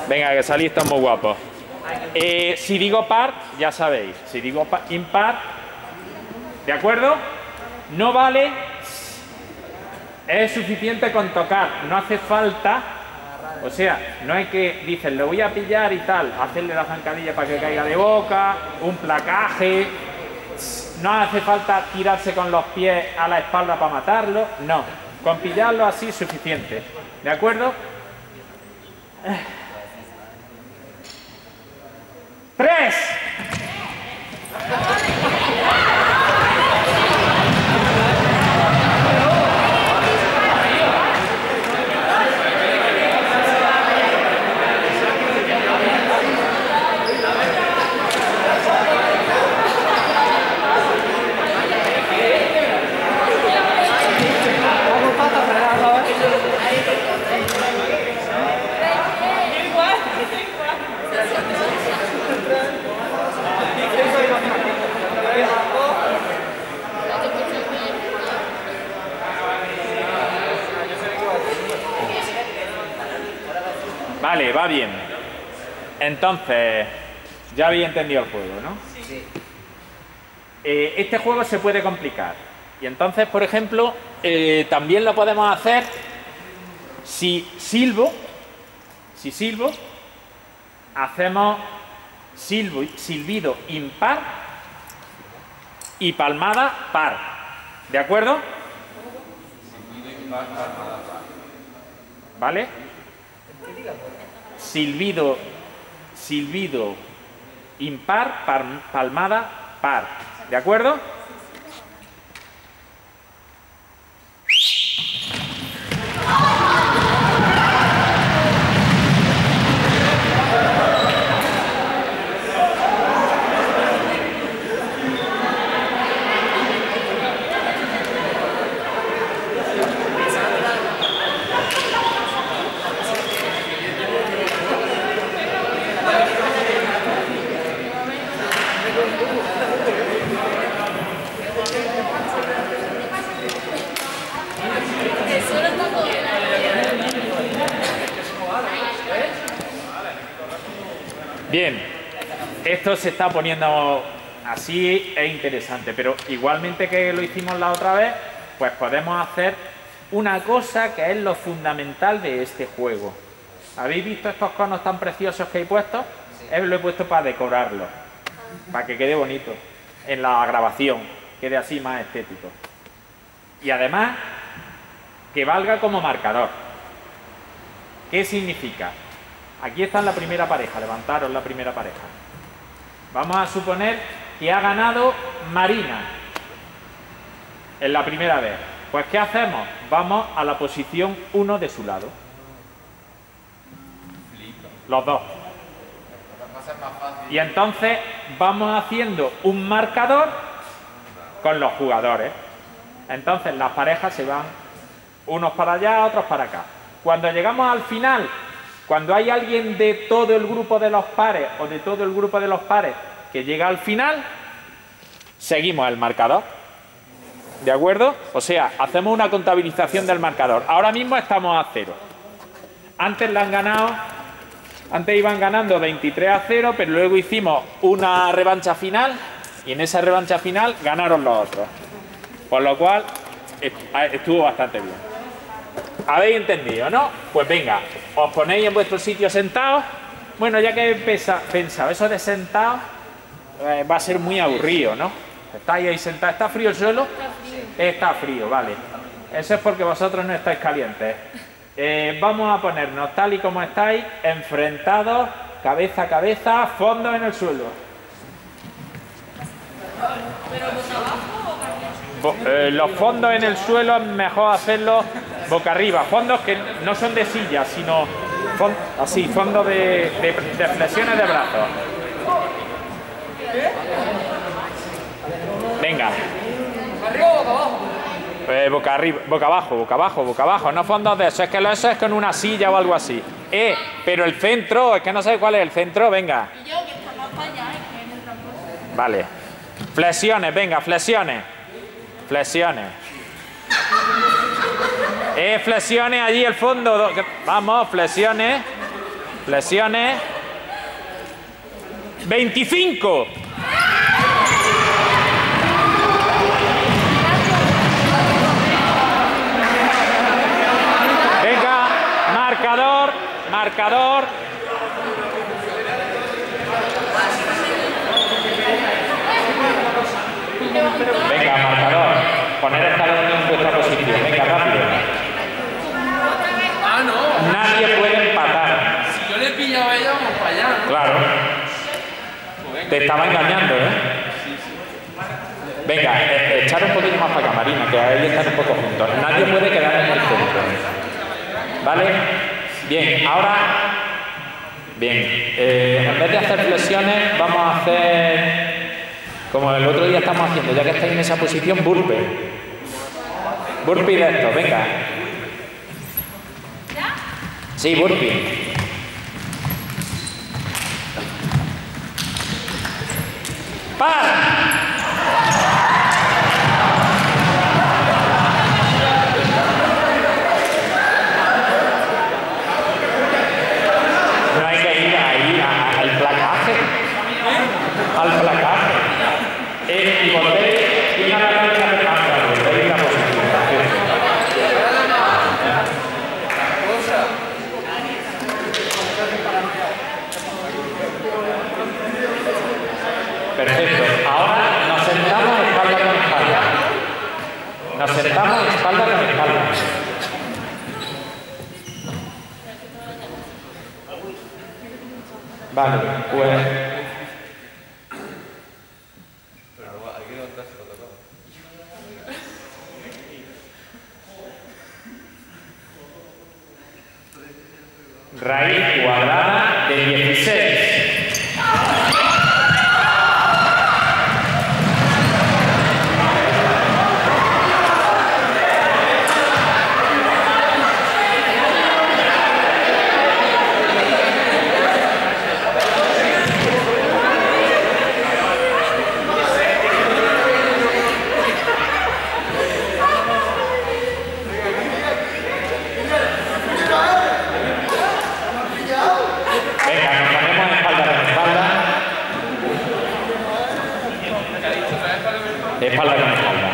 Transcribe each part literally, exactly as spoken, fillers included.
Venga, que salís tan muy guapos. Eh, si digo par, ya sabéis. Si digo par, impar, ¿de acuerdo? No vale, es suficiente con tocar, no hace falta, o sea, no hay que, dicen, lo voy a pillar y tal, hacerle la zancadilla para que caiga de boca, un placaje, no hace falta tirarse con los pies a la espalda para matarlo, no, con pillarlo así es suficiente, ¿de acuerdo? ¡Tres! Vale, va bien. Entonces, ya habéis entendido el juego, ¿no? Sí. Eh, este juego se puede complicar. Y entonces, por ejemplo, eh, también lo podemos hacer si silbo, si silbo, hacemos silbo, silbido impar y palmada par. ¿De acuerdo? Silbido impar, palmada par. ¿Vale? Silbido, silbido impar, par, palmada par. ¿De acuerdo? Bien, esto se está poniendo así, es interesante, pero igualmente que lo hicimos la otra vez, pues podemos hacer una cosa que es lo fundamental de este juego. ¿Habéis visto estos conos tan preciosos que he puesto? Sí. Lo he puesto para decorarlo, para que quede bonito en la grabación, quede así más estético. Y además, que valga como marcador. ¿Qué significa? Aquí está la primera pareja, levantaros la primera pareja. Vamos a suponer que ha ganado Marina en la primera vez. Pues ¿qué hacemos? Vamos a la posición uno de su lado. Los dos. Y entonces vamos haciendo un marcador con los jugadores. Entonces las parejas se van unos para allá, otros para acá. Cuando llegamos al final, cuando hay alguien de todo el grupo de los pares o de todo el grupo de los pares que llega al final, seguimos el marcador. ¿De acuerdo? O sea, hacemos una contabilización del marcador. Ahora mismo estamos a cero. Antes la han ganado, antes iban ganando veintitrés a cero, pero luego hicimos una revancha final y en esa revancha final ganaron los otros. Por lo cual, estuvo bastante bien. ¿Habéis entendido, no? Pues venga, os ponéis en vuestro sitio sentados. Bueno, ya que he pensado, eso de sentados eh, va a ser muy aburrido, ¿no? Estáis ahí sentados. ¿Está frío el suelo? Está frío. Está frío, vale. Eso es porque vosotros no estáis calientes. Eh, vamos a ponernos tal y como estáis, enfrentados, cabeza a cabeza, fondo en el suelo. ¿Pero boca abajo o boca arriba? Eh, los fondos en el suelo es mejor hacerlos boca arriba. Fondos que no son de silla, sino fond así, fondos de, de, de flexiones de brazos. Venga. ¿Arriba o boca abajo? Eh, boca arriba, boca abajo, boca abajo, boca abajo. No fondos de eso, es que eso es con una silla o algo así. Eh, pero el centro, es que no sé cuál es el centro, venga. Y yo que está más para allá, es que es muy tramposo. Vale. Flexiones, venga, flexiones. Flexiones. Eh, flexiones allí el fondo. Vamos, flexiones. Flexiones. veinticinco. Venga, marcador, marcador. Venga, marcador. Poner el talón en vuestra posición. Venga, rápido. Ah, no. Nadie puede empatar. Si yo le he pillado a ella, vamos para allá, ¿no? Claro. Te estaba engañando, ¿eh? Venga, eh, echar un poquito más para acá, Marina, que ahí están un poco juntos. Nadie puede quedar en el centro. ¿Vale? Bien, ahora... Bien, eh, en vez de hacer flexiones, vamos a hacer... Como el otro día estamos haciendo, ya que estáis en esa posición, burpee. Burpee de esto, venga. Sí, burpee. ¡Para! No hay que ir ahí a, al placaje. Al placaje. Eh, y volvéis y una vez que la volvéis la posición. Perfecto. Ahora nos sentamos espalda con espalda. Nos sentamos espalda con espalda. Vale, pues... Raíz cuadrada de dieciséis. Espalda con espalda.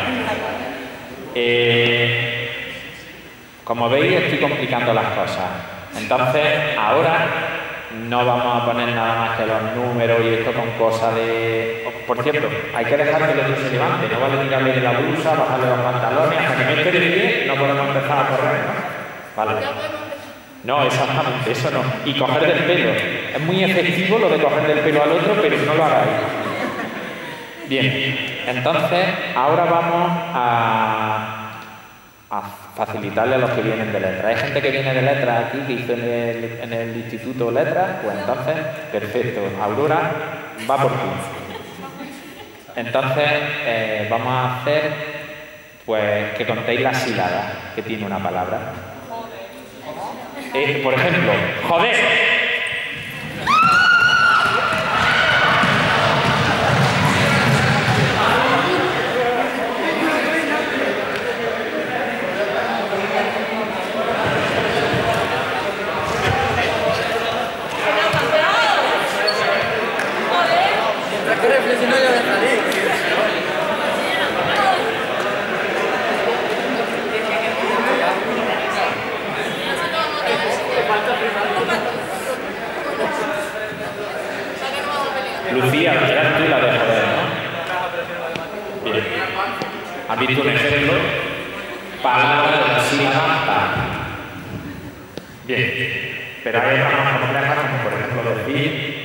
Eh, como veis, estoy complicando las cosas. Entonces, ahora no vamos a poner nada más que los números y esto con cosas de... Por cierto, hay que dejar que el otro se levante. No vale tirarle de la blusa, bajarle los pantalones. Hasta que no esté de pie, no podemos empezar a correr, ¿no? Vale. No, exactamente, eso no. Y coger del pelo. Es muy efectivo lo de coger del pelo al otro, pero no lo hagáis. Bien, entonces ahora vamos a, a facilitarle a los que vienen de letras. Hay gente que viene de letras aquí, que hizo en el, en el instituto letras, pues entonces, perfecto, Aurora, va por ti. Entonces, eh, vamos a hacer, pues, que contéis las sílabas que tiene una palabra. Eh, por ejemplo, joder. Lucía, ya tú la de joder, ¿no? Bien. ¿Has visto un ejemplo? Palabra de la sílaba pa. Bien. Pero hay otras más complejas, como por ejemplo decir...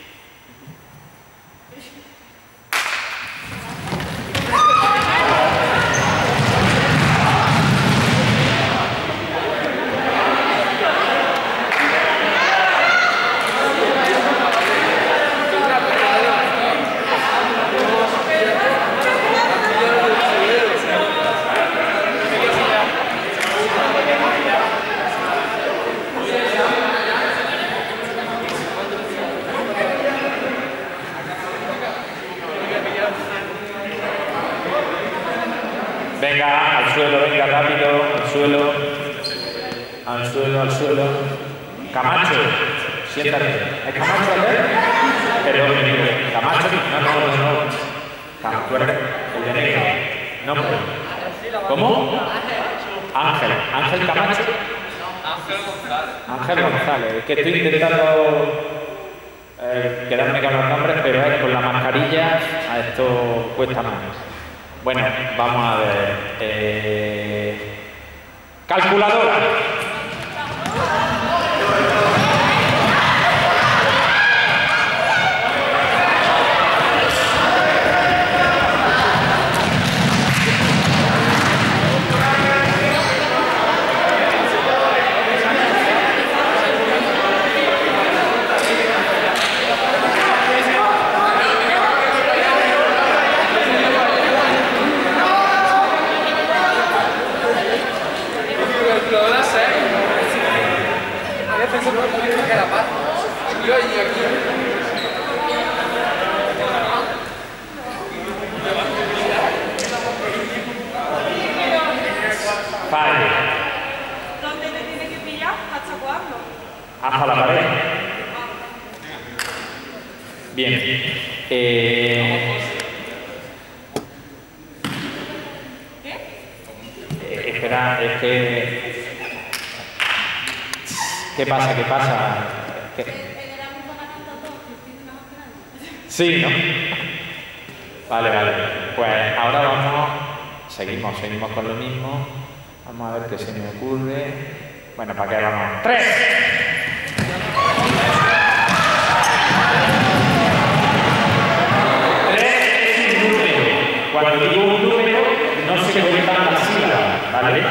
Venga, al suelo, venga, rápido, al suelo, al suelo, al suelo. Camacho, siéntate. ¿Es Camacho aquel? Pero Camacho, no, no, no, no. Camacho, el de negro. No, ¿cómo? Ángel. Ángel Camacho. Ángel González. Ángel González. Es que estoy intentando eh, quedarme con los nombres, pero es con la mascarilla, a esto cuesta más. Bueno, vamos a ver. Eh, calculadora. ¿Dónde te tiene que pillar? ¿Hasta cuándo? Hasta la pared. Bien. Eh, ¿Qué? eh, espera, es que... ¿Qué pasa? ¿Qué pasa? ¿Qué? Sí, ¿no? Vale, vale. Pues ahora vamos... Seguimos, seguimos con lo mismo. Vamos a ver qué se me ocurre. Bueno, ¿para qué vamos? ¡Tres! Tres es un número. Cuando digo un número, no se cuentan las sílabas, ¿vale?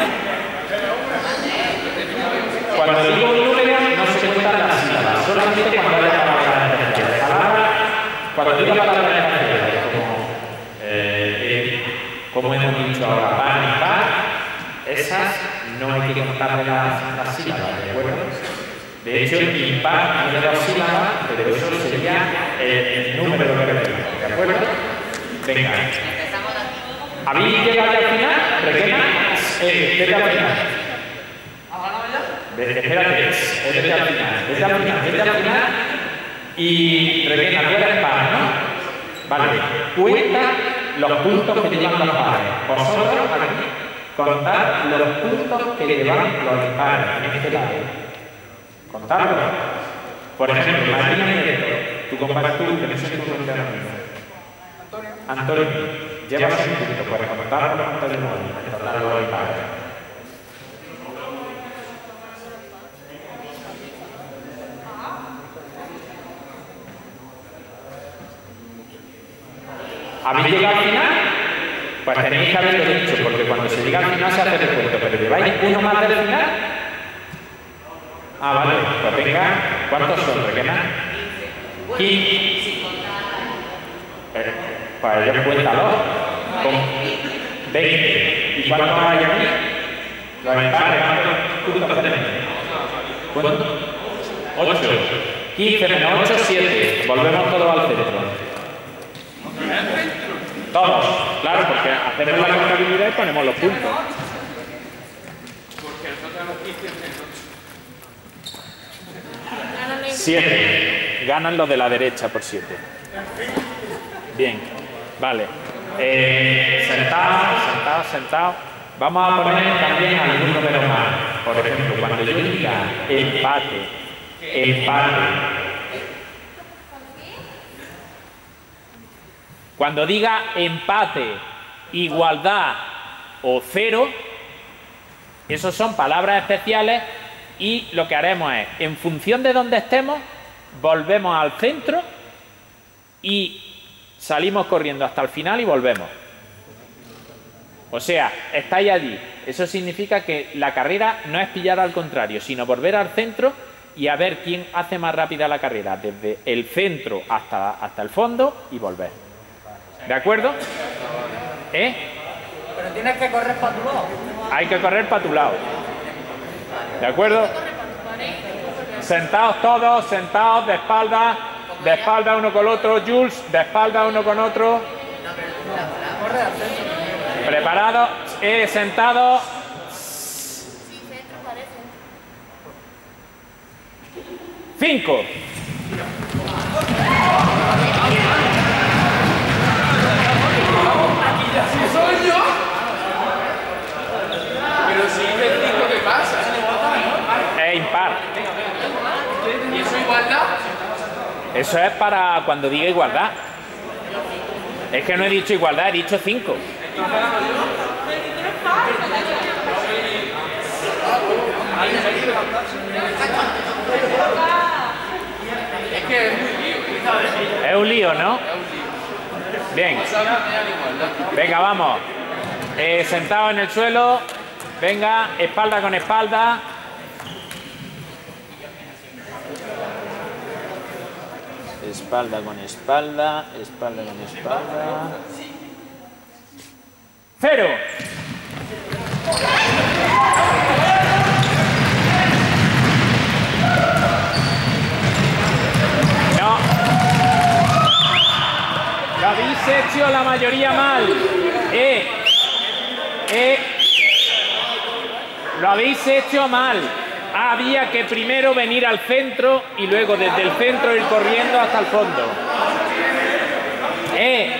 Cuando digo un número, no se cuentan las sílabas. Solamente cuando haya palabras especiales. Palabras, cuando diga palabras especiales, como, eh, como hemos dicho ahora, par y par, esas no hay que contarle las, las sílabas, ¿de acuerdo? De hecho, el impar tiene dos sílabas, pero eso sería el, el número que repito, ¿de acuerdo? Venga. ¿Habéis llegado al final? Requena, eh, vete al final. Vete, espérate, vete al final, vete al final, vete al final. Y Requena, tú eres par, ¿no? Vale, cuenta los puntos que llevan los pares. Vosotros, aquí, contar los puntos que llevan los impares en este lado. Contarlos. Por ejemplo, Marina Nieto, tu compañero, tú, que no sé tu nombre ahora mismo. Antonio. Antonio, llevas un punto, pues contar los puntos de móvil, contar los impares. ¿Habéis llegado al final? Pues tenéis que haberlo dicho, porque cuando se llega al final se hace el cuento, pero ¿lleváis uno más del final? Ah, vale, pues venga, ¿cuántos son, Requena? quince. Eh, pues ellos cuéntalo. Con veinte. ¿Y cuántos hay aquí? Los impares, ¿cuántos puntos tenemos? ¿Cuántos? ocho. quince menos ocho, siete. Volvemos todos al centro. Todos, claro, porque hacemos la contabilidad y ponemos los puntos. Porque nosotros tenemos quince menos. siete. Ganan los de la derecha por siete. Bien, vale. Eh, sentados, sentados, sentados. Vamos a poner también algún número más. Por ejemplo, cuando yo diga empate, empate. Cuando diga empate, igualdad o cero, esos son palabras especiales y lo que haremos es, en función de donde estemos, volvemos al centro y salimos corriendo hasta el final y volvemos. O sea, estáis allí. Eso significa que la carrera no es pillar al contrario, sino volver al centro y a ver quién hace más rápida la carrera, desde el centro hasta, hasta el fondo y volver. ¿De acuerdo? ¿Eh? Pero tienes que correr para tu lado. Hay que correr para tu lado. ¿De acuerdo? Sentados todos, sentados, de espalda, de espalda uno con el otro. Jules, de espalda uno con otro. Preparados, eh, sentados. cinco. Pero si dices cinco, ¿qué pasa? Es impar. ¿Y eso igualdad? Eso es para cuando diga igualdad. Es que no he dicho igualdad, he dicho cinco. Es que es muy lío. Es un lío, ¿no? Bien. Venga, vamos. Eh, sentado en el suelo. Venga, espalda con espalda. Espalda con espalda, espalda con espalda. Cero. No. Lo habéis hecho la mayoría mal. Eh. Eh. Lo habéis hecho mal. Había que primero venir al centro y luego desde el centro ir corriendo hasta el fondo. Eh.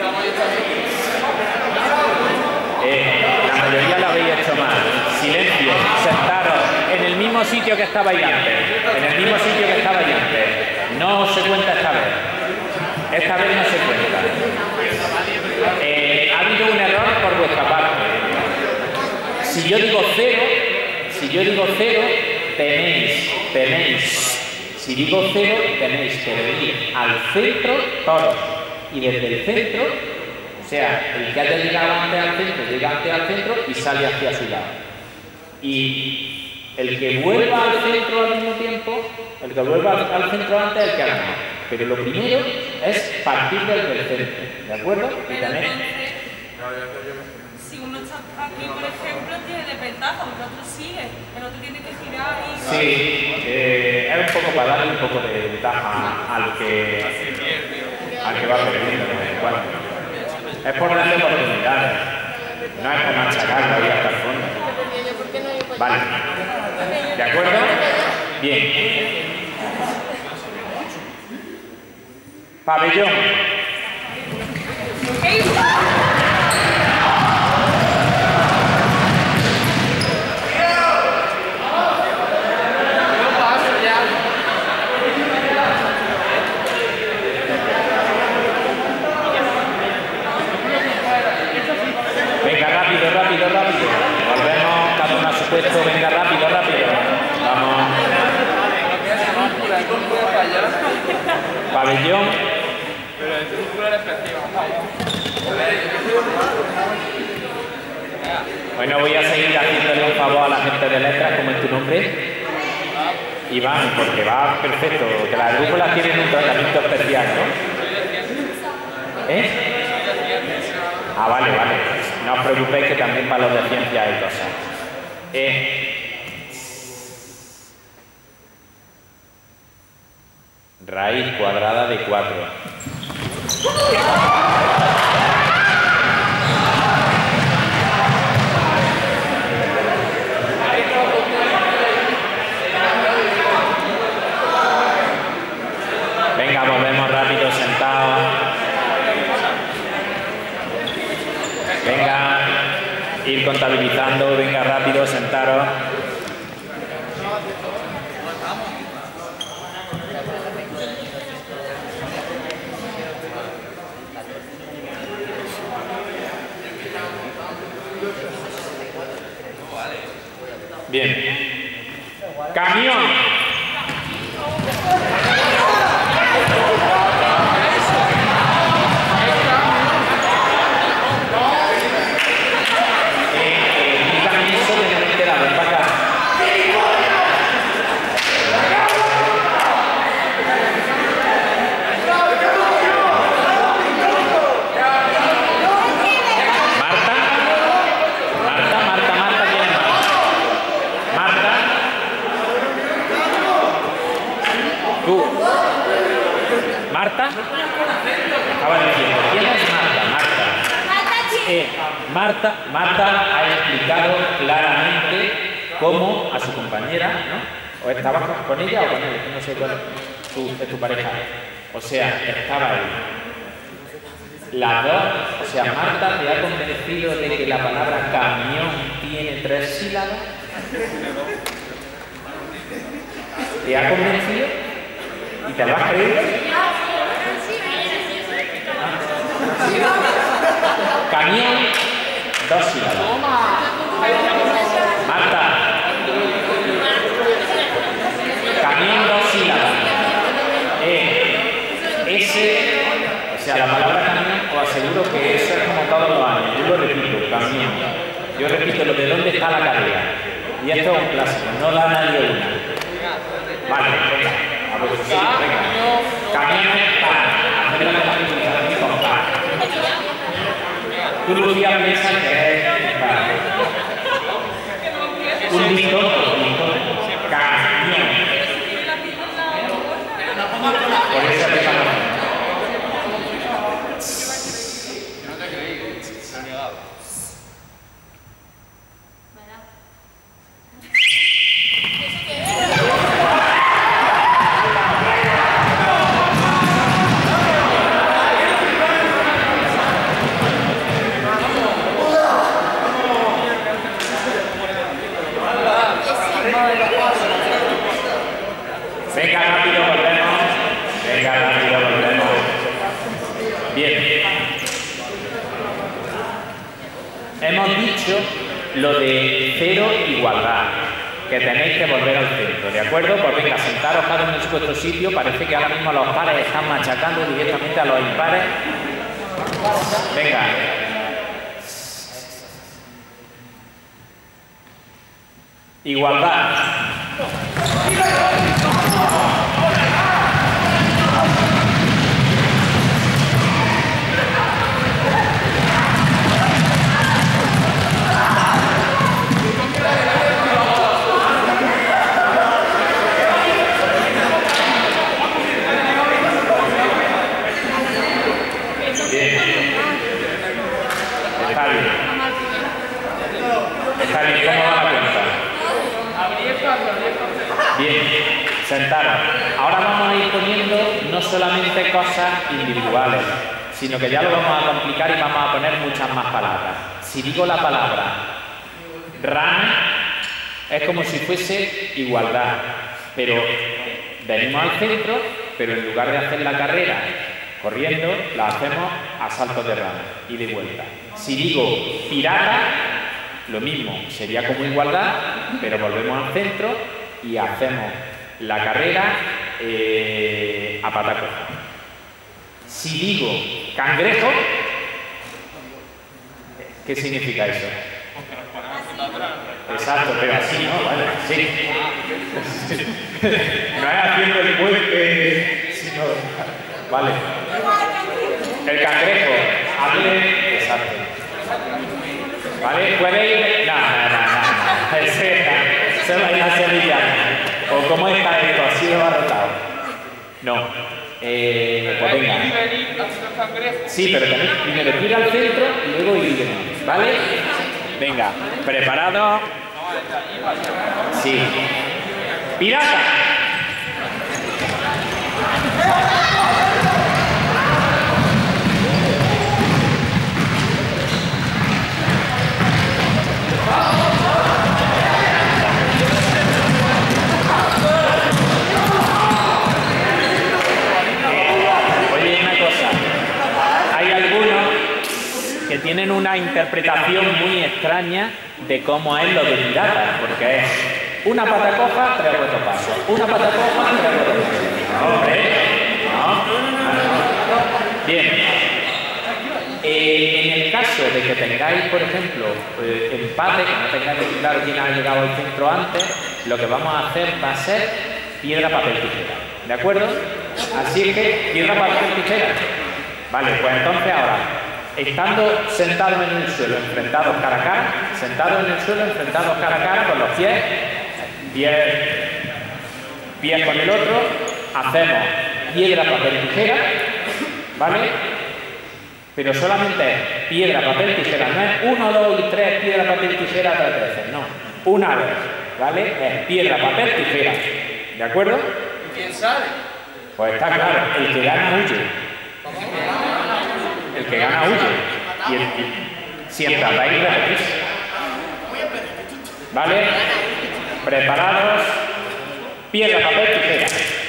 Eh, la mayoría lo habéis hecho mal. Silencio. Sentaros en el mismo sitio que estabais antes. En el mismo sitio que estabais antes. No se cuenta esta vez. Esta vez no se cuenta. Eh, ha habido un error por vuestra parte. Si yo digo cero, si yo digo cero, tenéis, tenéis. Si digo cero, tenéis que venir al centro todos. Y desde el centro, o sea, el que haya llegado antes al centro, llega antes al centro y sale hacia su lado. Y el que vuelva al centro al mismo tiempo, el que vuelva al centro antes es el que ha ganado. Pero lo primero es partir desde el centro, ¿de acuerdo? Y Pero tener... entonces, si uno está aquí, por ejemplo, tiene desventaja, porque el otro sigue, el otro tiene que girar y... Sí, eh, es un poco para darle un poco de ventaja al que, al que va perdiendo de vez en cuando. Es por darle oportunidades, no es por machacarlo ahí hasta el fondo. Vale, ¿de acuerdo? Bien. Pabellón. Venga, rápido, rápido, rápido. Volvemos cada uno a su puesto. Venga, rápido, rápido. Vamos. Pabellón. Pero el círculo era específico. Bueno, voy a seguir haciéndole un favor a la gente de letras. ¿Cómo es tu nombre? Iván, porque va perfecto. Que las brújulas tienen un tratamiento especial, ¿no? ¿Eh? Ah, vale, vale. No os preocupéis que también para los de ciencia hay cosas. Eh, raíz cuadrada de cuatro. Venga, volvemos rápido, sentados. Venga, ir contabilizando, venga rápido, sentaros. Bien. Camión. Marta, acaba diciendo, ¿quién es Marta? Marta. Eh, Marta, Marta ha explicado claramente cómo a su compañera, ¿no? ¿O estabas con ella o con él? No sé cuál es tu, es tu pareja. O sea, estaba ahí. Las dos, o sea, Marta te ha convencido de que la palabra camión tiene tres sílabas. ¿Te ha convencido? ¿Y te lo has creído? Camión, dos sílabas. Marta. Camión, dos sílabas. Eh, ese, o sea, la palabra camión, os aseguro que eso es como todos los años. Yo lo repito, camión. Yo repito lo de dónde está la cadera. Y esto es un clásico, no da nadie una. Vale, venga. A ver, sí, venga. Camión es para. Hacer la clasificación con para. Tú, Lucía, piensas que es para. Un listón, un listón. Camión. Por eso te pasa. No te creí, se ha negado. Venga, rápido, volvemos. Venga, rápido, volvemos. Bien. Hemos dicho lo de cero igualdad, que tenéis que volver al centro, ¿de acuerdo? Pues venga, sentaros cada uno en vuestro sitio. Parece que ahora mismo los pares están machacando directamente a los impares. Venga. Igualdad. Bien. Está bien. Está bien. ¿Cómo va la cuenta? Bien, sentaros. Ahora vamos a ir poniendo no solamente cosas individuales, sino que ya lo vamos a complicar y vamos a poner muchas más palabras. Si digo la palabra rana, es como si fuese igualdad, pero venimos al centro, pero en lugar de hacer la carrera corriendo, la hacemos a saltos de rana y de vuelta. Si digo pirata, lo mismo, sería como igualdad, pero volvemos al centro y hacemos la carrera eh, a pata coja. Si digo cangrejo, ¿qué significa eso? Exacto, pero así, ¿no? Vale, sí. No es haciendo el puente, sino... Vale. El cangrejo, hable... Exacto. ¿Vale? ¿Puede ir? No, no, no, no. Ese es la sevillana. ¿O cómo está esto? ¿Así lo ha rotado? No. Eh, pues venga. Sí, pero tenéis primero ir al centro y luego ir. ¿Vale? Venga. ¿Preparado? Sí. ¡Pirata! Que tienen una interpretación muy extraña de cómo es lo de pirata, porque es una pata coja, tres cuatro pasos, una pata coja, tres cuatro pasos. Hombre, no. Bien. Eh, en el caso de que tengáis, por ejemplo, eh, empate, que no tengáis que claro quién ha llegado al centro antes, lo que vamos a hacer va a ser piedra, papel, tijera. ¿De acuerdo? Así que, piedra, papel, tijera. Vale, pues entonces ahora, estando sentados en el suelo, enfrentados cara a cara, sentados en el suelo, enfrentados cara a cara con los pies, pies, pies con el otro, hacemos piedra, papel, tijera, ¿vale? Pero solamente es piedra, papel, tijera, no es uno, dos y tres, piedra, papel, tijera, tres veces, no, una vez. ¿vale? Es piedra, papel, tijera. ¿De acuerdo? ¿Quién sale? Pues está claro, el que gana huye. El que gana huye. Y, el, y si empatáis, repetís. ¿Vale? Preparados. Piedra, papel, tijera.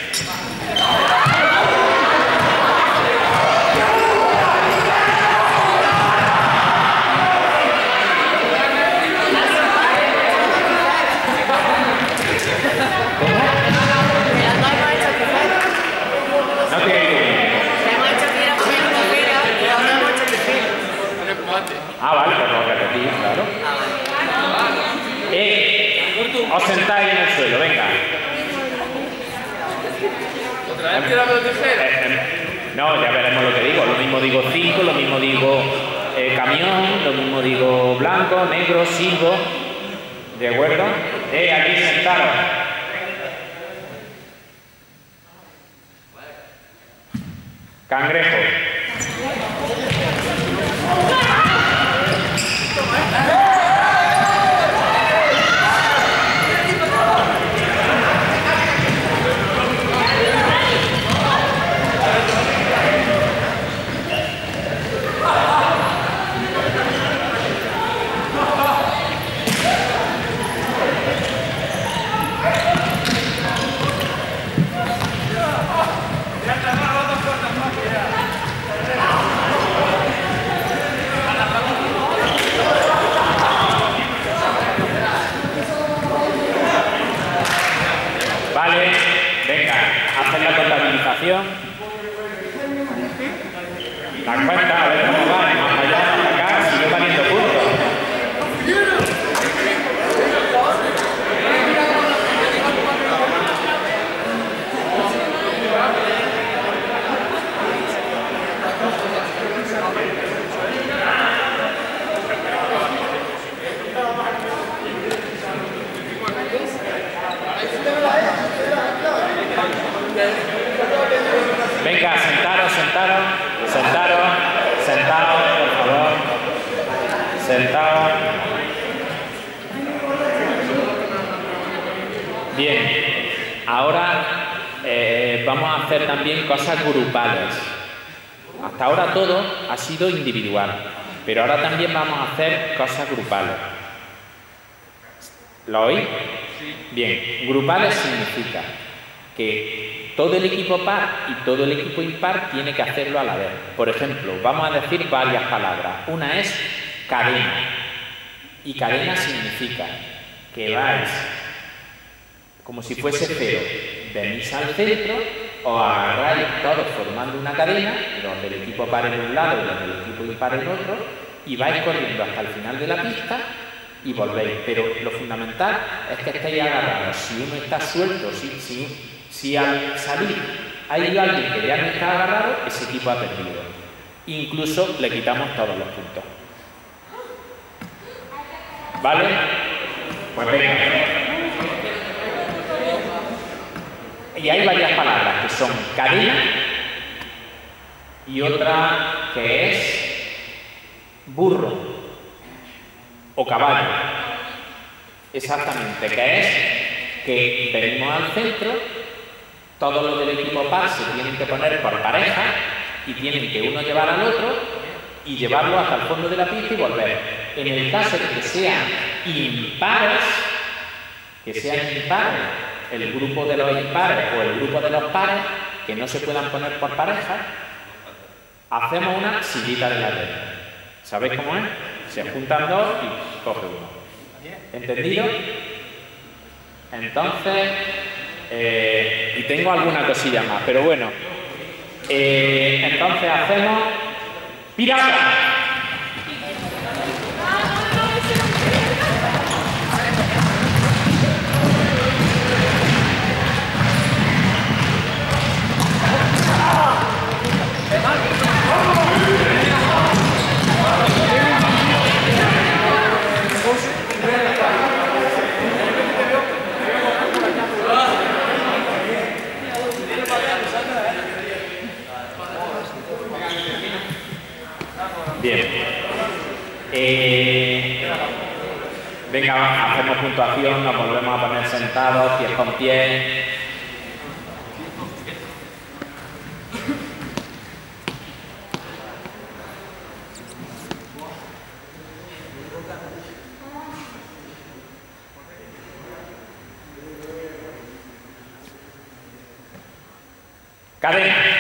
No te digo. Ah, vale, pues lo repetís, claro. Eh, os sentáis en el suelo, venga. ¿Otra vez piedra, papel, tijera? Eh, eh, no, ya veremos lo que digo. Lo mismo digo cinco, lo mismo digo eh, camión, lo mismo digo blanco, negro, silbo. ¿De acuerdo? Eh, aquí sentaros. Cangrejo. Vale, venga, haced la contabilización. La cuenta, a ver cómo va, más allá, más acá, sigue valiendo puntos. Venga, sentaros, sentaros, sentaros, sentaos, por favor. Sentaos. Bien, ahora eh, vamos a hacer también cosas grupales. Hasta ahora todo ha sido individual, pero ahora también vamos a hacer cosas grupales. ¿Lo oís? Bien, grupales significa que todo el equipo par y todo el equipo impar tiene que hacerlo a la vez. Por ejemplo, vamos a decir varias palabras. Una es cadena. Y cadena significa que vais como si fuese cero. Venís al centro, os agarráis todos formando una cadena, donde el equipo par en un lado y donde el equipo impar en otro, y vais corriendo hasta el final de la pista y volvéis. Pero lo fundamental es que estéis agarrados. Si uno está suelto, si, si, si al salir hay alguien que ya no está agarrado, ese equipo ha perdido. Incluso le quitamos todos los puntos. ¿Vale? Pues venga. Y hay varias palabras que son cadena y otra que es burro o caballo. Exactamente, que es que venimos al centro, todos los del equipo par se tienen que poner por pareja y tienen que uno llevar al otro y llevarlo hasta el fondo de la pista y volver. En el caso de que sean impares, que sean impares, el grupo de los impares o el grupo de los pares, que no se puedan poner por pareja, hacemos una sillita de la red. ¿Sabéis cómo es? Se juntan dos y coge uno. ¿Entendido? Entonces, eh, y tengo alguna cosilla más, pero bueno. Eh, entonces hacemos pirata. Bien. Eh, Venga, hacemos puntuación, nos volvemos a poner sentados, pies con pies. Cadena.